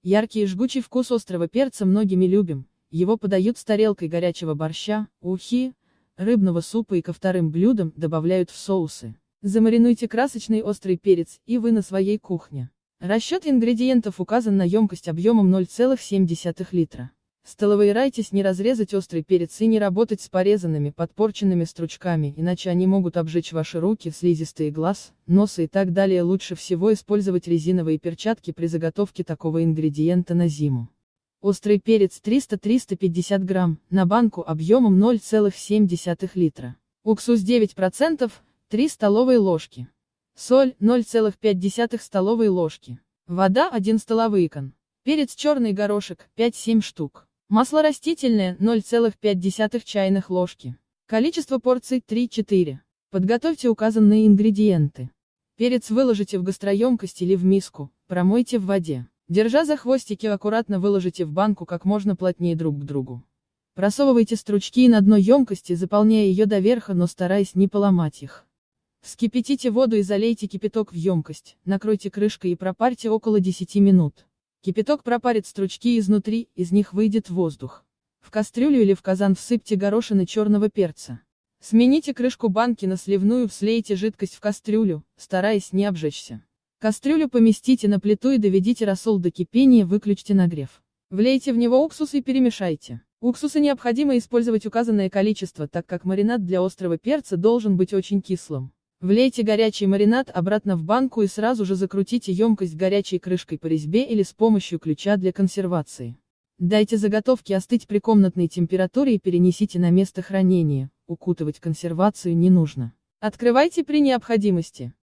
Яркий и жгучий вкус острого перца многими любим. Его подают с тарелкой горячего борща, ухи, рыбного супа и ко вторым блюдам добавляют в соусы. Замаринуйте красочный острый перец, и вы на своей кухне. Расчет ингредиентов указан на емкость объемом 0,7 литра. Старайтесь не разрезать острый перец и не работать с порезанными, подпорченными стручками, иначе они могут обжечь ваши руки, слизистые глаз, носа и так далее. Лучше всего использовать резиновые перчатки при заготовке такого ингредиента на зиму. Острый перец 300-350 грамм, на банку объемом 0,7 литра. Уксус 9%, 3 столовые ложки. Соль 0,5 столовые ложки. Вода 1 столовый. Перец черный горошек 5-7 штук. Масло растительное 0,5 чайных ложки. Количество порций 3-4. Подготовьте указанные ингредиенты. Перец выложите в гастроемкость или в миску, промойте в воде. Держа за хвостики, аккуратно выложите в банку как можно плотнее друг к другу. Просовывайте стручки на дно емкости, заполняя ее до верха, но стараясь не поломать их. Вскипятите воду и залейте кипяток в емкость, накройте крышкой и пропарьте около 10 минут. Кипяток пропарит стручки изнутри, из них выйдет воздух. В кастрюлю или в казан всыпьте горошины черного перца. Смените крышку банки на сливную, слейте жидкость в кастрюлю, стараясь не обжечься. Кастрюлю поместите на плиту и доведите рассол до кипения, выключите нагрев. Влейте в него уксус и перемешайте. Уксуса необходимо использовать указанное количество, так как маринад для острого перца должен быть очень кислым. Влейте горячий маринад обратно в банку и сразу же закрутите емкость горячей крышкой по резьбе или с помощью ключа для консервации. Дайте заготовке остыть при комнатной температуре и перенесите на место хранения, укутывать консервацию не нужно. Открывайте при необходимости.